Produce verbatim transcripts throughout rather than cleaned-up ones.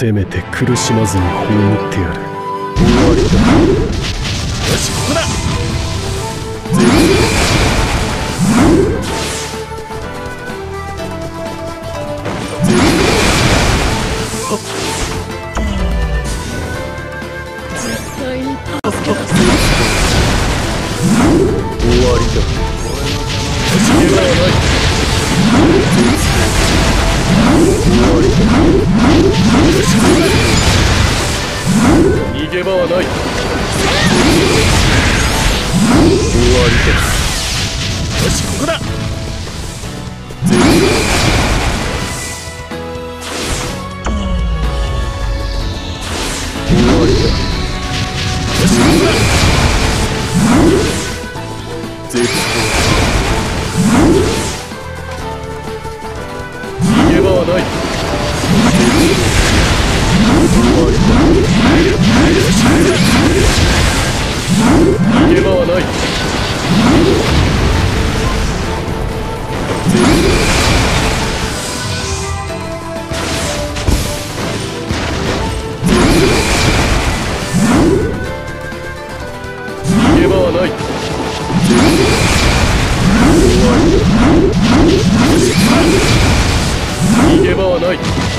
せめて苦しまずに葬ってやる。終わりだ。 よし、ここだ。 絶対に助け出す。 終わりだ。 よし、逃げ場はない。 終わりだ。 よし、ここだ。逃げ場はない。 終わりだ。 よし、ここだ。 終わりだ。 よし、ここだ。 絶逃げ場はない。 終わりだ。 逃げ場はない。逃げ場はない。逃げ場はない。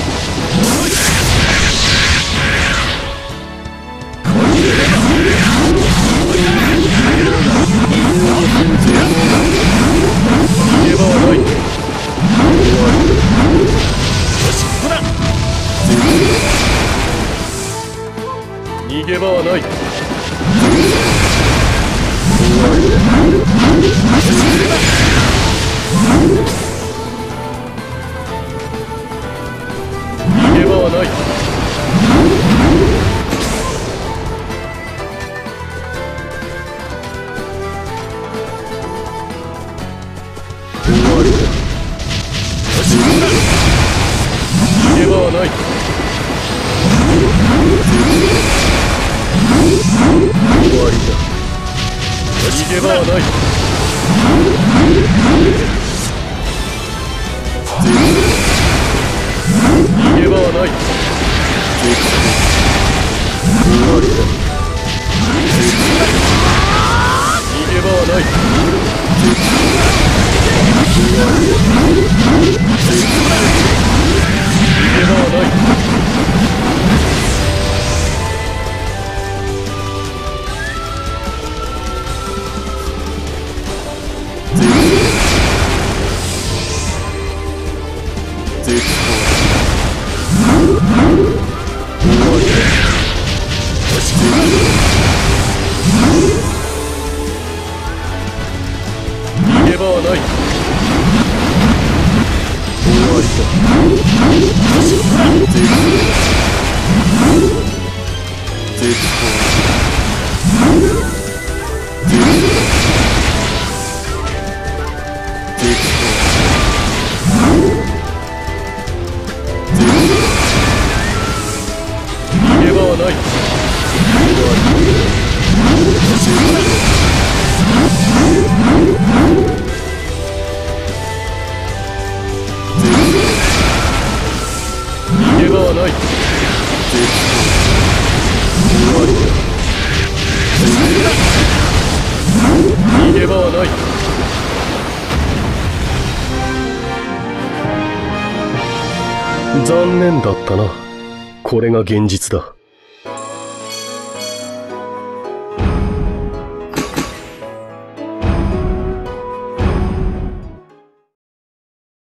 逃げ場はない。よし、ここだ。逃げ場はない。逃げ場はない。逃げ場はない。 終わりだ。 逃げ場はない。逃げ場はない。 終わりだ。 逃げ場はない。逃げ場はない。逃げ場はない。 終わりだ。絶逃げ場はない。逃げ場はない。逃げ場はない。 残念だったな。これが現実だ。